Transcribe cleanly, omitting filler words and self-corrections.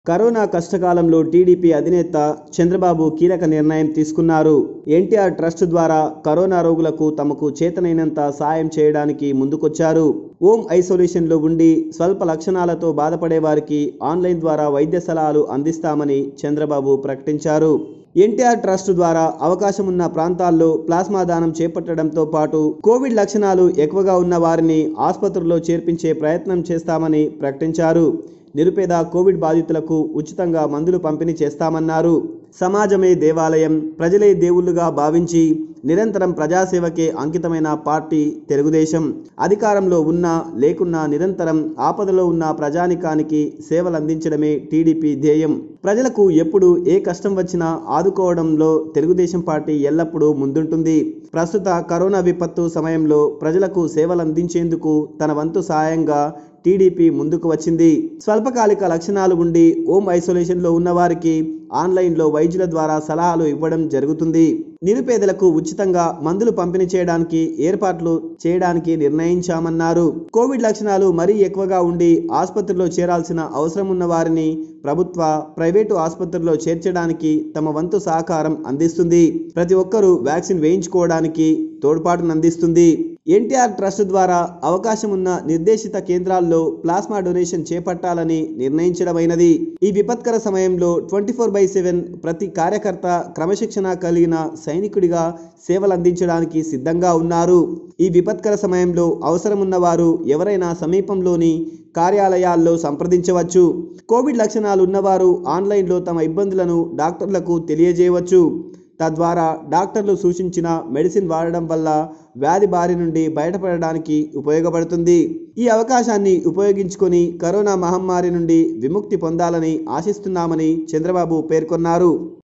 Corona కష్టకాలంలో TDP అధినేత చంద్రబాబు కీలక నిర్ణయం తీసుకున్నారు. ఎన్టీఆర్ ట్రస్ట్ ద్వారా కరోనా రోగులకు తమకు చేతనైనంత సాయం చేయడానికి ముందుకొచ్చారు. హోమ్ ఐసోలేషన్లో ఉండి స్వల్ప లక్షణాలతో బాధపడే వారికి ఆన్లైన్ ద్వారా వైద్య సలహాలు అందిస్తామని చంద్రబాబు ప్రకటించారు. ఎన్టీఆర్ ట్రస్ట్ ద్వారా అవకాశం ఉన్న ప్రాంతాల్లో ప్లాస్మా దానం చేపట్టడంతో పాటు కోవిడ్ లక్షణాలు ఎక్కువగా ఉన్న వారిని ఆసుపత్రుల్లో చేర్పించే ప్రయత్నం చేస్తామని ప్రకటించారు. నిరుపేద కోవిడ్ బాధితులకు ఉచితంగా మందులు పంపిణీ చేస్తామన్నారు. సమాజమే దేవాలయం, ప్రజలే దేవుళ్లుగా భావించి నిరంతరం ప్రజాసేవకే అంకితమైన పార్టీ తెలుగుదేశం. అధికారంలో ఉన్నా లేకున్నా నిరంతరం ఆపదలో ఉన్న ప్రజానికానికి సేవలందించడమే టీడీపీ ధ్యేయం. ప్రజలకు ఎప్పుడు ఏ కష్టం వచ్చినా ఆదుకోవడంలో తెలుగుదేశం పార్టీ ఎల్లప్పుడూ ముందుంటుంది. ప్రస్తుత కరోనా విపత్తు సమయంలో ప్రజలకు సేవలందించేందుకు తన వంతు సాయంగా టీడీపీ ముందుకు వచ్చింది. స్వల్పకాలిక లక్షణాలు ఉండి హోమ్ ఐసోలేషన్లో ఉన్నవారికి ఆన్లైన్లో వైద్యుల ద్వారా సలహాలు ఇవ్వడం జరుగుతుంది. నిరుపేదలకు ఉచితంగా మందులు పంపిణీ చేయడానికి ఏర్పాట్లు చేయడానికి నిర్ణయించామన్నారు. కోవిడ్ లక్షణాలు మరీ ఎక్కువగా ఉండి ఆసుపత్రిలో చేరాల్సిన అవసరం ఉన్న వారిని ప్రభుత్వ, ప్రైవేటు ఆసుపత్రుల్లో చేర్చడానికి తమ వంతు సహకారం అందిస్తుంది. ప్రతి ఒక్కరూ వ్యాక్సిన్ వేయించుకోవడానికి తోడ్పాటునందిస్తుంది. ఎన్టీఆర్ ట్రస్ట్ ద్వారా అవకాశం ఉన్న నిర్దేశిత కేంద్రాల్లో ప్లాస్మా డొనేషన్ చేపట్టాలని నిర్ణయించడమైనది. ఈ విపత్కర సమయంలో 24/7 ప్రతి కార్యకర్త క్రమశిక్షణ కలిగిన సైనికుడిగా సేవలందించడానికి సిద్ధంగా ఉన్నారు. ఈ విపత్కర సమయంలో అవసరమున్న వారు ఎవరైనా సమీపంలోని కార్యాలయాల్లో సంప్రదించవచ్చు. కోవిడ్ లక్షణాలు ఉన్నవారు ఆన్లైన్లో తమ ఇబ్బందులను డాక్టర్లకు తెలియజేయవచ్చు. తద్వారా డాక్టర్లు సూచించిన మెడిసిన్ వాడడం వల్ల వ్యాధి బారి నుండి బయటపడడానికి ఉపయోగపడుతుంది. ఈ అవకాశాన్ని ఉపయోగించుకొని కరోనా మహమ్మారి నుండి విముక్తి పొందాలని ఆశిస్తున్నామని చంద్రబాబు పేర్కొన్నారు.